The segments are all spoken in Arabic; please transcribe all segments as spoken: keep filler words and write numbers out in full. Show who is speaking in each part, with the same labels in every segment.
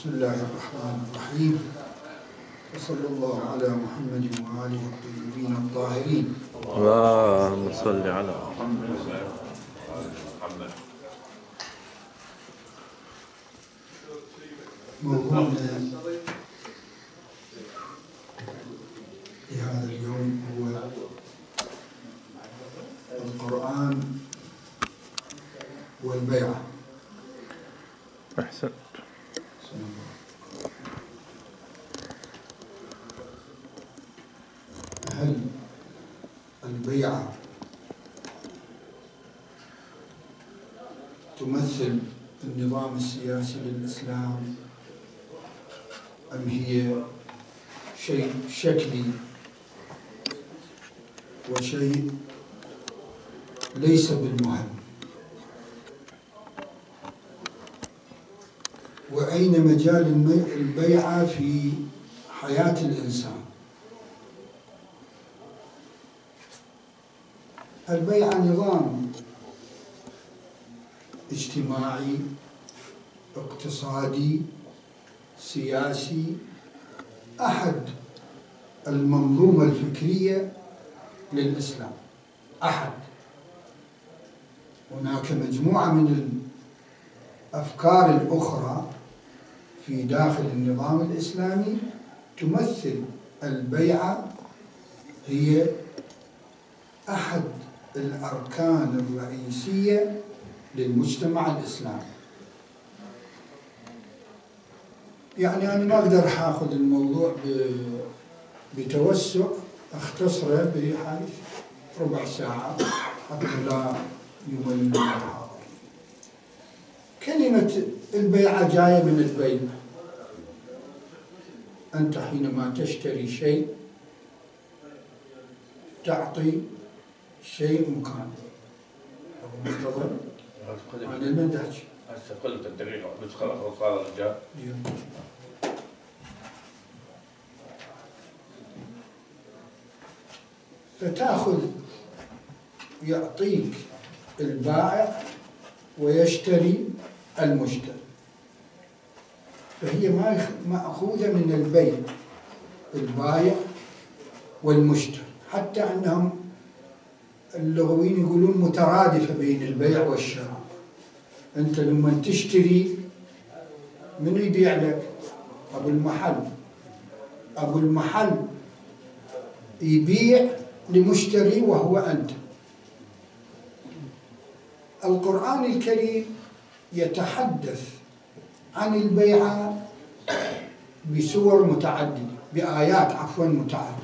Speaker 1: بسم الله الرحمن الرحيم وصلى الله على محمد وآله الطيبين الطاهرين.
Speaker 2: اللهم صل على محمد.
Speaker 1: موضوعنا لهذا اليوم هو القرآن والبيعة.
Speaker 2: أحسنت.
Speaker 1: هل البيعة تمثل النظام السياسي للإسلام أم هي شيء شكلي وشيء ليس بالمهم؟ وأين مجال البيعة في حياة الإنسان؟ البيعة نظام اجتماعي اقتصادي سياسي، أحد المنظومة الفكرية للإسلام، أحد. هناك مجموعة من الأفكار الأخرى في داخل النظام الإسلامي تمثل البيعة هي أحد الأركان الرئيسية للمجتمع الإسلامي. يعني أنا ما أقدر أخذ الموضوع بتوسع، أختصره بحيث ربع ساعة حتى لا يمل الحاضر. كلمة البيعة جاية من البيع. أنت حينما تشتري شيء تعطي شيء مكان. أبو مصطفى عن المندهش
Speaker 3: هسه قلت الدقيقة بس خلاص قال الرجال.
Speaker 1: فتأخذ يعطيك البائع ويشتري المشتري، فهي مأخوذة من البيع، البائع والمشتري، حتى أنهم اللغويين يقولون مترادفة بين البيع والشراء. أنت لما تشتري من يبيع لك؟ أبو المحل. أبو المحل يبيع لمشتري وهو أنت. القرآن الكريم يتحدث عن البيعة بسور متعددة، بآيات عفوا متعددة.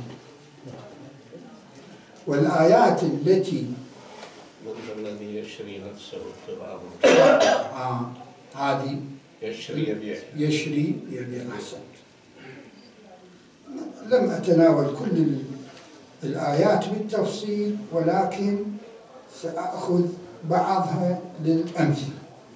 Speaker 1: والآيات التي
Speaker 3: الذي يشري نفسه
Speaker 1: آه هذه
Speaker 3: يشري يبيع
Speaker 1: يشري يبيع. أحسنت. لم أتناول كل الآيات بالتفصيل، ولكن سأخذ بعضها للأمثلة.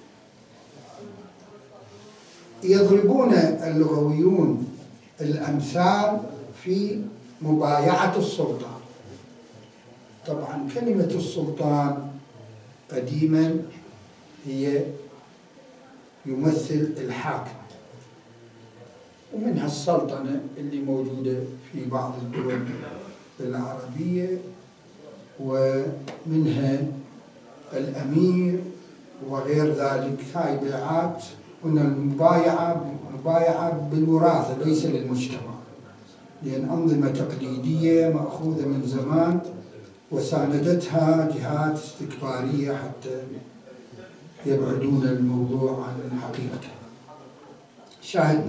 Speaker 1: يضربون اللغويون الأمثال في مبايعة السلطان. طبعا كلمة السلطان قديما هي يمثل الحاكم، ومنها السلطنة اللي موجودة في بعض الدول العربية، ومنها الأمير وغير ذلك. هاي بيعات. هنا المبايعة مبايعة بالوراثة ليس للمجتمع، لأن أنظمة تقليدية مأخوذة من زمان وساندتها جهات استكبارية حتى يبعدون الموضوع عن حقيقته. شاهدنا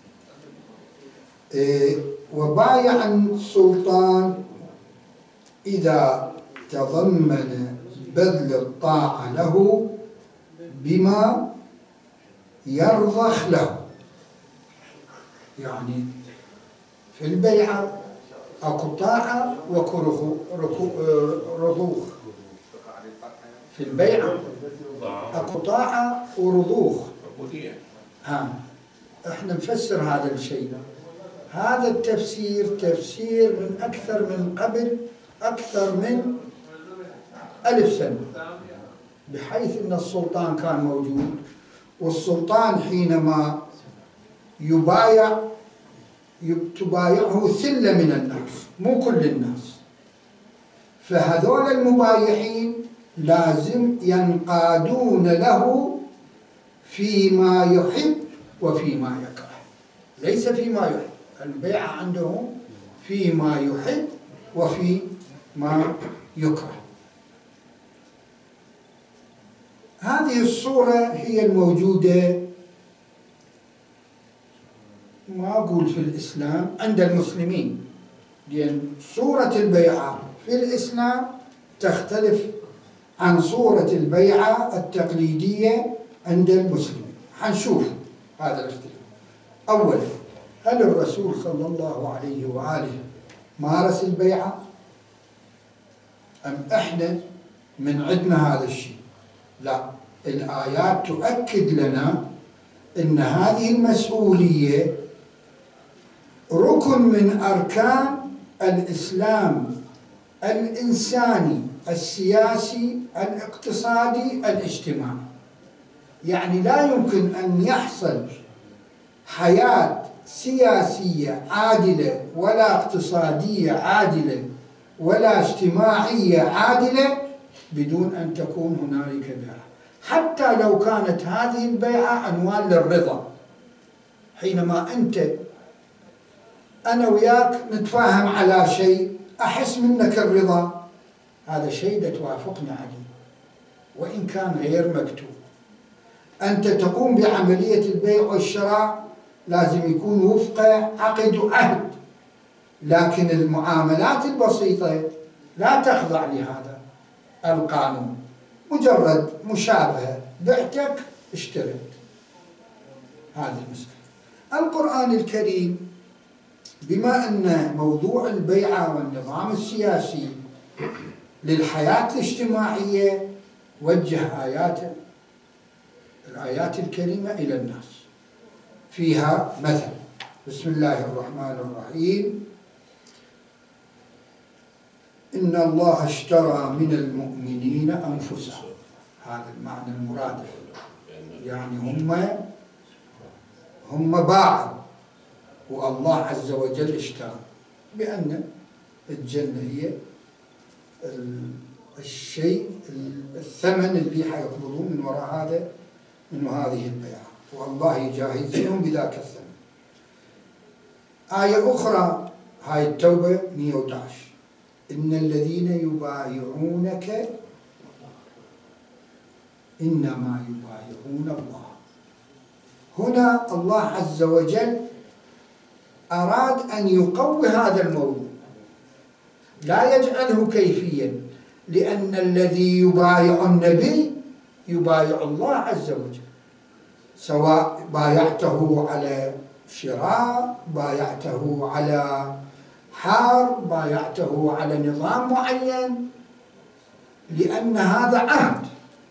Speaker 1: إيه وبايع السلطان إذا تضمن بذل الطاعة له بما يرضخ له. يعني في البيعة أكو طاعة وأكو رضوخ. في البيعة أكو طاعة ورضوخ. ها احنا نفسر هذا الشيء. هذا التفسير تفسير من أكثر من قبل أكثر من ألف سنة، بحيث أن السلطان كان موجود، والسلطان حينما يبايع تبايعه ثلة من الناس مو كل الناس، فهذول المبايعين لازم ينقادون له فيما يحب وفيما يكره، ليس فيما يحب. البيعة عندهم فيما يحب وفيما يكره. هذه الصورة هي الموجودة، ما أقول في الإسلام، عند المسلمين، لأن صورة البيعة في الإسلام تختلف عن صورة البيعة التقليدية عند المسلمين. حنشوف هذا الاختلاف. أولا، هل الرسول صلى الله عليه وآله مارس البيعة أم إحنا من عندنا هذا الشيء؟ لا، الآيات تؤكد لنا أن هذه المسؤولية ركن من أركان الإسلام الإنساني السياسي الاقتصادي الاجتماعي. يعني لا يمكن أن يحصل حياة سياسية عادلة ولا اقتصادية عادلة ولا اجتماعية عادلة بدون أن تكون هنالك بيعة، حتى لو كانت هذه البيعة عنوان للرضا. حينما أنت أنا وياك نتفاهم على شيء، أحس منك الرضا، هذا شيء توافقنا عليه وإن كان غير مكتوب. أنت تقوم بعملية البيع والشراء لازم يكون وفق عقد وعهد، لكن المعاملات البسيطة لا تخضع لهذا القانون، مجرد مشابهة، بعتك اشتريت. هذه المسألة. القرآن الكريم بما أن موضوع البيعة والنظام السياسي للحياة الاجتماعية وجه آياته الآيات الكريمة إلى الناس، فيها مثل بسم الله الرحمن الرحيم: إن الله اشترى من المؤمنين أنفسهم. هذا المعنى المرادف، يعني هم هم باعوا والله عز وجل اشترى، بأن الجنة هي الشيء الثمن اللي حيقبضوه من وراء هذا من هذه البيعة، والله يجازيهم بذاك الثمن. آية أخرى، هاي التوبة مئة وأحد عشر: إن الذين يبايعونك إنما يبايعون الله. هنا الله عز وجل أراد أن يقوي هذا الموضوع، لا يجعله كيفيا، لأن الذي يبايع النبي يبايع الله عز وجل، سواء بايعته على شراء، بايعته على حرب، بايعته على نظام معين، لأن هذا عهد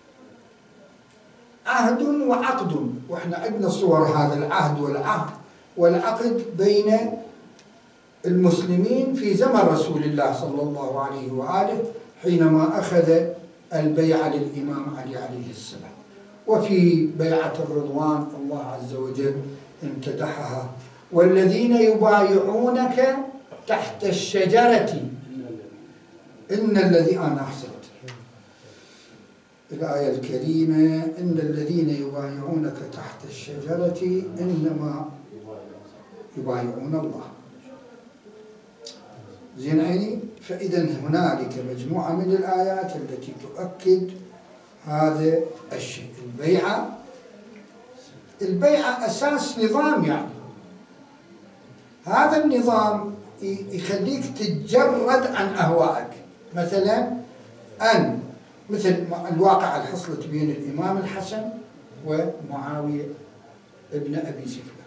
Speaker 1: عهد وعقد، وإحنا عندنا صور هذا العهد والعهد والعقد بين المسلمين في زمن رسول الله صلى الله عليه وآله حينما أخذ البيعة للإمام علي عليه السلام. وفي بيعة الرضوان الله عز وجل امتدحها: والذين يبايعونك تحت الشجرة إن الذي أنا أحسنت الآية الكريمة: إن الذين يبايعونك تحت الشجرة إنما يبايعون الله. زين عيني؟ فإذا هنالك مجموعة من الآيات التي تؤكد هذا الشيء. البيعة البيعة أساس نظام، يعني هذا النظام يخليك تتجرد عن أهوائك. مثلا أن مثل الواقعة اللي حصلت بين الإمام الحسن ومعاوية ابن أبي سفيان.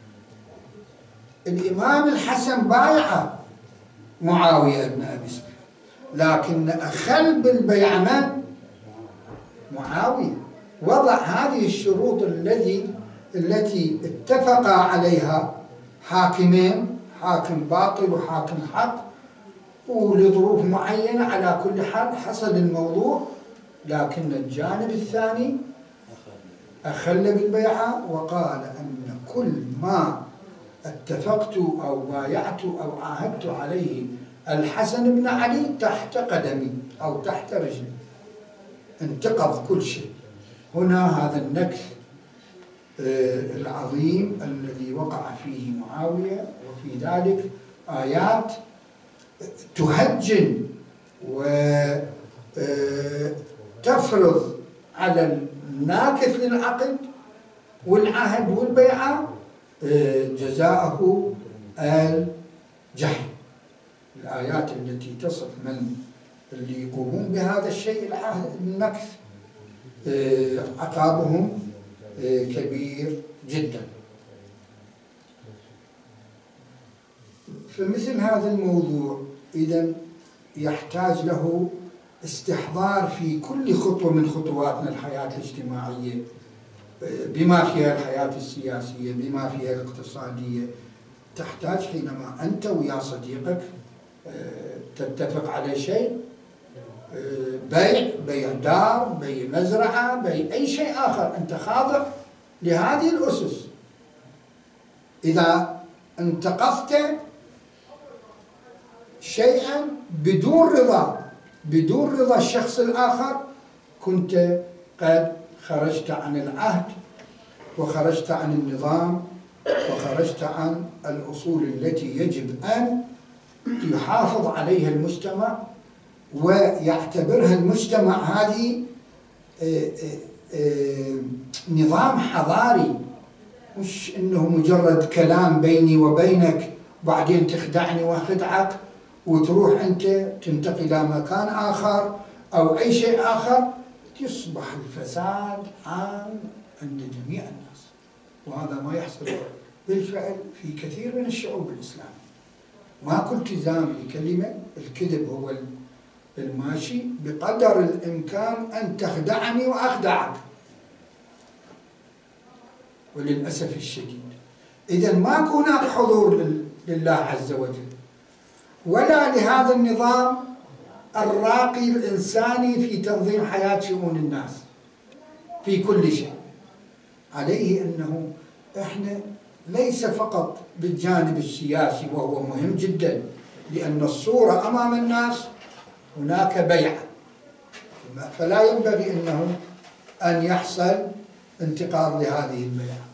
Speaker 1: الإمام الحسن بايع معاوية ابن أبي سفيان، لكن أخل بالبيعة من؟ معاوية. وضع هذه الشروط الذي التي اتفق عليها حاكمين، حاكم باطل وحاكم حق، ولظروف معينة. على كل حال حصل الموضوع، لكن الجانب الثاني أخل بالبيعة وقال أن كل ما اتفقت أو بايعت أو عاهدت عليه الحسن بن علي تحت قدمي أو تحت رجلي، انتقض كل شيء. هنا هذا النكث العظيم الذي وقع فيه معاوية، وفي ذلك آيات تهجن وتفرض على الناكث للعقد والعهد والبيعة جزاءه الجحيم. الآيات التي تصف من اللي يقومون بهذا الشيء العهد النكث عقابهم كبير جدا. فمثل هذا الموضوع إذا يحتاج له استحضار في كل خطوة من خطواتنا الحياة الاجتماعية، بما فيها الحياة السياسية، بما فيها الاقتصادية. تحتاج حينما أنت ويا صديقك تتفق على شيء، بيع بيع دار، بيع مزرعة، بيع أي شيء آخر، أنت خاضع لهذه الأسس. إذا انتقضت شيئا بدون رضا بدون رضا الشخص الآخر كنت قد خرجت عن العهد وخرجت عن النظام وخرجت عن الأصول التي يجب أن يحافظ عليها المجتمع ويعتبرها المجتمع هذه نظام حضاري، مش إنه مجرد كلام بيني وبينك بعدين تخدعني وأخدعك وتروح أنت تنتقل إلى مكان آخر أو أي شيء آخر، يصبح الفساد عام عند جميع الناس. وهذا ما يحصل بالفعل في كثير من الشعوب الإسلامية. ماكو التزام بكلمة، الكذب هو الماشي، بقدر الإمكان أن تخدعني وأخدعك. وللأسف الشديد إذا ماكو هناك حضور لله عز وجل ولا لهذا النظام الراقي الإنساني في تنظيم حياة شؤون الناس في كل شيء. عليه أنه إحنا ليس فقط بالجانب السياسي وهو مهم جدا، لأن الصورة أمام الناس هناك بيعة، فلا ينبغي أنه أن يحصل انتقاض لهذه البيعة.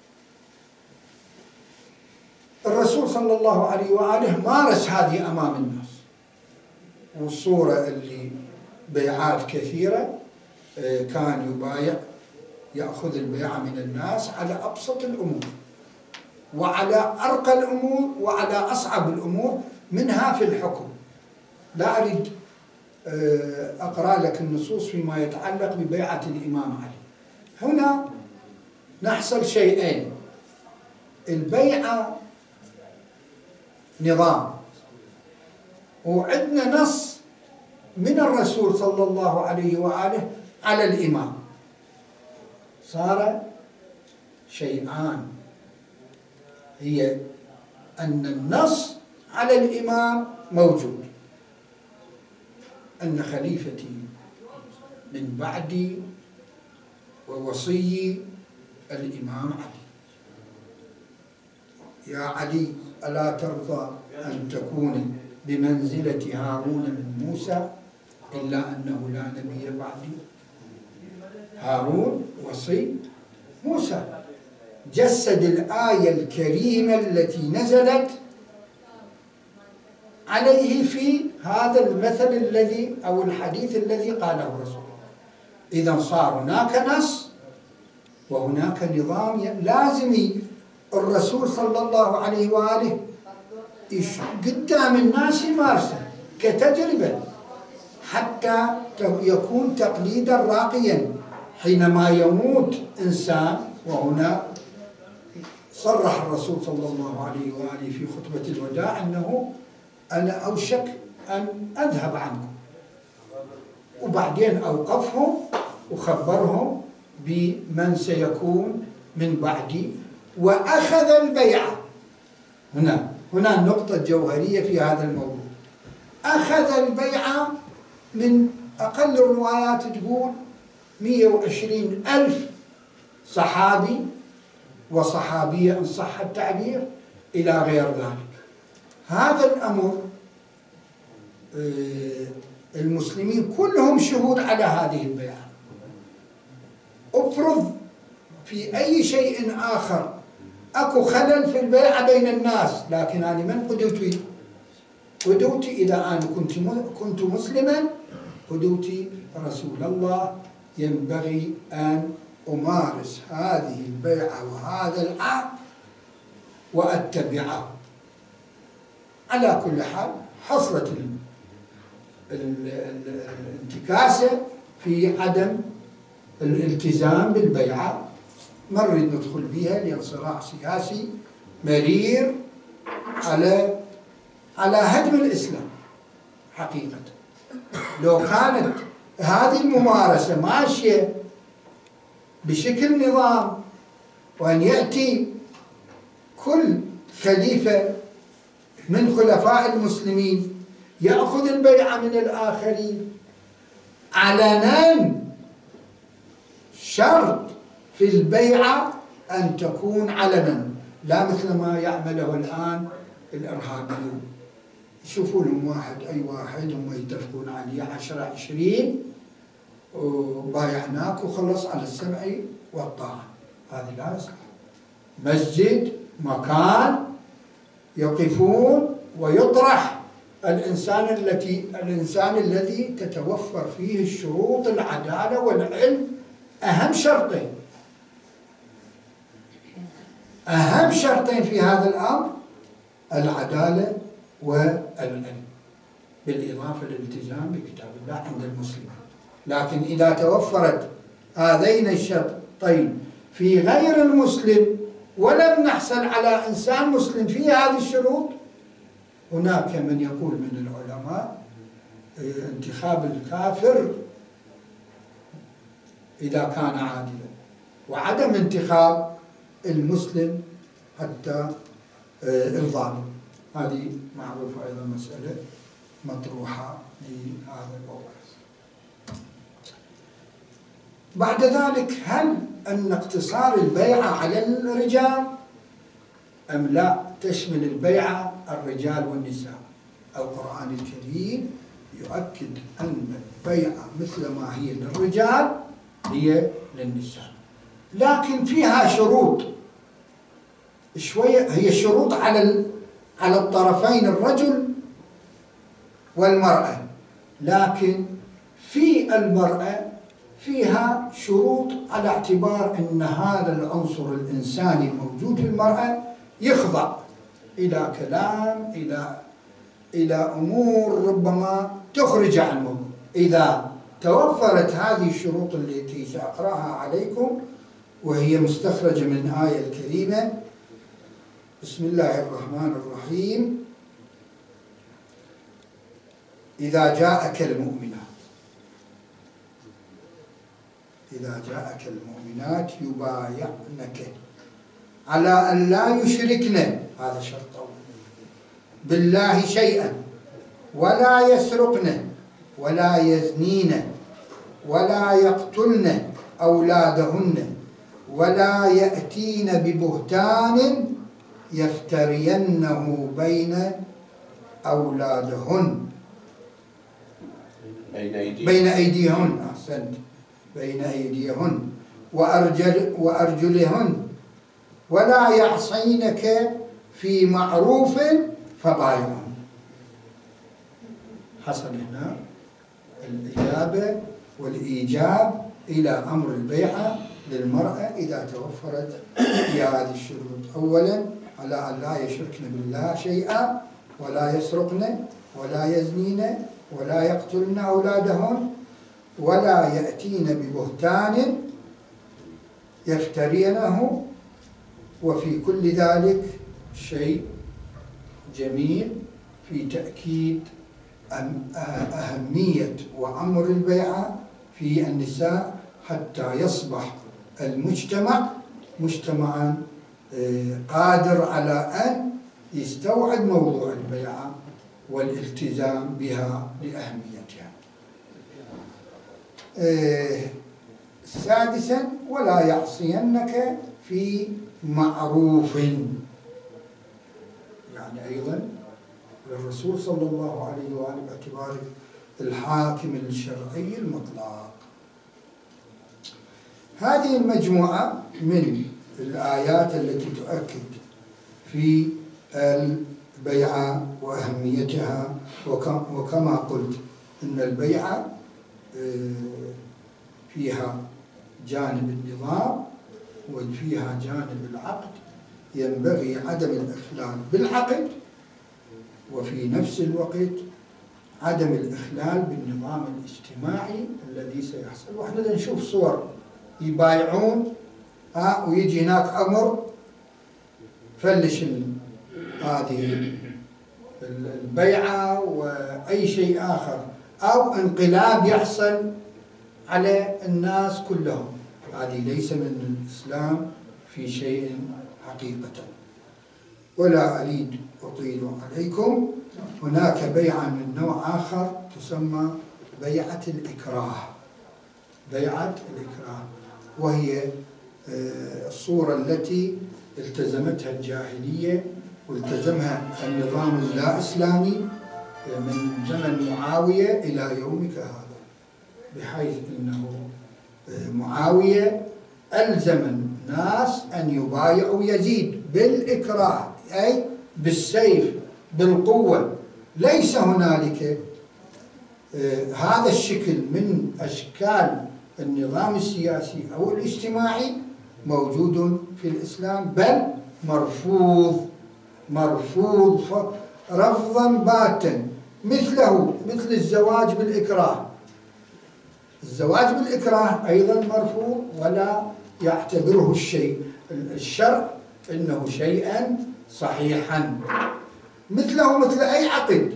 Speaker 1: الرسول صلى الله عليه وآله مارس هذه أمام الناس، والصورة اللي بيعات كثيرة كان يبايع، يأخذ البيعة من الناس على أبسط الأمور وعلى أرقى الأمور وعلى أصعب الأمور، منها في الحكم. لا أريد أقرأ لك النصوص فيما يتعلق ببيعة الإمام علي. هنا نحصل شيئين: البيعة نظام، وعندنا نص من الرسول صلى الله عليه وآله على الإمام. صار شيئان، هي أن النص على الإمام موجود، أن خليفتي من بعدي ووصي الإمام علي. يا علي ألا ترضى أن تكون بمنزلة هارون من موسى إلا أنه لا نبي بعدي؟ هارون وصي موسى، جسد الآية الكريمة التي نزلت عليه في هذا المثل الذي أو الحديث الذي قاله الرسول. إذا صار هناك نص وهناك نظام لازم الرسول صلى الله عليه وآله قدام الناس يمارسه كتجربة حتى يكون تقليدا راقيا. حينما يموت إنسان، وهنا صرح الرسول صلى الله عليه وآله في خطبة الوداع أنه أنا أوشك أن أذهب عنكم، وبعدين أوقفهم وخبرهم بمن سيكون من بعدي وأخذ البيعة. هنا هنا النقطة الجوهرية في هذا الموضوع. أخذ البيعة من أقل الروايات تقول مئة وعشرين ألف صحابي وصحابية إن صح التعبير إلى غير ذلك. هذا الأمر المسلمين كلهم شهود على هذه البيعة. افرض في أي شيء آخر أكو خلل في البيعة بين الناس، لكن أنا من قدوتي؟ قدوتي إذا أنا كنت كنت مسلما قدوتي رسول الله، ينبغي أن أمارس هذه البيعة وهذا العهد وأتبعه. على كل حال حصلت الانتكاسة في عدم الالتزام بالبيعة، ما نريد ندخل بها لأن صراع سياسي مرير على على هدم الإسلام حقيقة. لو كانت هذه الممارسة ماشية بشكل نظام، وأن يأتي كل خليفة من خلفاء المسلمين يأخذ البيعة من الآخرين علنا، شرط في البيعة أن تكون علنا، لا مثل ما يعمله الآن الإرهابيون. يشوفون لهم واحد أي واحد هم يتفقون عليه عشرة عشرين وبايعناك وخلص على السمع والطاعة. هذه لا يصح. مسجد مكان يقفون ويطرح الإنسان التي الإنسان الذي تتوفر فيه الشروط العدالة والعلم. أهم شرطين أهم شرطين في هذا الأمر العدالة والعلم، بالإضافة للالتزام بكتاب الله عند المسلمين. لكن إذا توفرت هذين الشرطين في غير المسلم ولم نحصل على إنسان مسلم في هذه الشروط، هناك من يقول من العلماء انتخاب الكافر إذا كان عادلا، وعدم انتخاب المسلم حتى الظالم. هذه معروفة أيضا مسألة مطروحة لهذا الموضوع. بعد ذلك، هل أن اقتصار البيعة على الرجال أم لا تشمل البيعة الرجال والنساء؟ القرآن الكريم يؤكد أن البيعة مثل ما هي للرجال هي للنساء، لكن فيها شروط شوية، هي شروط على على الطرفين الرجل والمرأة، لكن في المرأة فيها شروط على اعتبار أن هذا العنصر الإنساني الموجود في المرأة يخضع إلى كلام، إلى إلى أمور ربما تخرج عن الموضوع. إذا توفرت هذه الشروط التي سأقرأها عليكم وهي مستخرجة من الآية الكريمة، بسم الله الرحمن الرحيم: إذا جاءك المؤمنات إذا جاءك المؤمنات يبايعنك على أن لا يشركن، هذا شرط، بالله شيئا، ولا يسرقن ولا يزنين ولا يقتلن أولادهن ولا يأتين ببهتان يفترينه بين أولادهن بين أيديهن أحسنت بين أيديهن وأرجل وأرجلهن ولا يعصينك في معروف فبايعهن. حصل هنا الإجابة والإيجاب إلى أمر البيعة للمرأة إذا توفرت في هذه الشروط. أولا على أن لا يشركن بالله شيئا ولا يسرقن ولا يزنين ولا يقتلن أولادهن ولا يأتين ببهتان يفترينه. وفي كل ذلك شيء جميل في تأكيد أهمية وأمر البيعة في النساء حتى يصبح المجتمع مجتمعا قادر على أن يستوعب موضوع البيعة والالتزام بها لأهميتها. سادسا ولا يعصينك في معروف، يعني أيضا للرسول صلى الله عليه وآله باعتباره الحاكم الشرعي المطلق. هذه المجموعة من الآيات التي تؤكد في البيعة وأهميتها، وكما قلت إن البيعة فيها جانب النظام وفيها جانب العقد، ينبغي عدم الإخلال بالعقد وفي نفس الوقت عدم الإخلال بالنظام الاجتماعي الذي سيحصل. وإحنا نشوف صور يبايعون ها ويجي هناك أمر فلش هذه البيعة وأي شيء آخر، أو انقلاب يحصل على الناس كلهم. هذه ليس من الإسلام في شيء حقيقة. ولا أريد أطيل عليكم. هناك بيعة من نوع آخر تسمى بيعة الإكراه. بيعة الإكراه وهي الصورة التي التزمتها الجاهلية والتزمها النظام اللا إسلامي من زمن معاوية إلى يومك هذا، بحيث أنه معاوية ألزم الناس أن يبايعوا يزيد بالإكراه، أي بالسيف بالقوة. ليس هنالك هذا الشكل من أشكال النظام السياسي أو الاجتماعي موجود في الإسلام، بل مرفوض مرفوض رفضا باتا، مثله مثل الزواج بالإكراه. الزواج بالإكراه أيضا مرفوض، ولا يعتبره الشيء الشرع إنه شيئا صحيحا، مثله مثل أي عقد.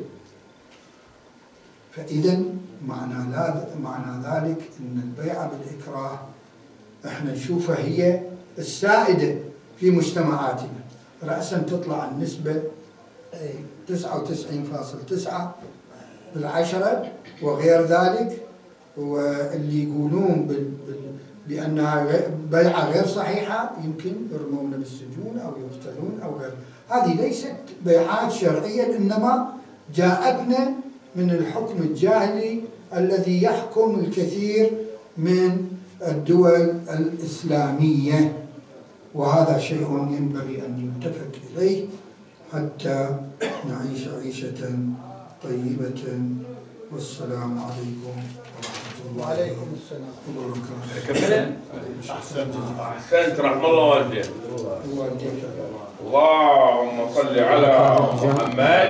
Speaker 1: فإذا معنى معنى ذلك أن البيعة بالإكراه احنا نشوفها هي السائدة في مجتمعاتنا. رأسا تطلع النسبة تسعة وتسعين فاصلة تسعة بالعشرة وغير ذلك، واللي يقولون بأنها بيعة غير صحيحة يمكن يرمون بالسجون أو يقتلون أو غير. هذه ليست بيعات شرعية، إنما جاءتنا من الحكم الجاهلي الذي يحكم الكثير من الدول الإسلامية، وهذا شيء ينبغي أن يلتفت إليه حتى نعيش عيشة طيبة. والسلام عليكم ورحمة الله
Speaker 4: وعليكم السلام
Speaker 3: وبركاته. أحسنت رحم الله والديك. اللهم صل على محمد.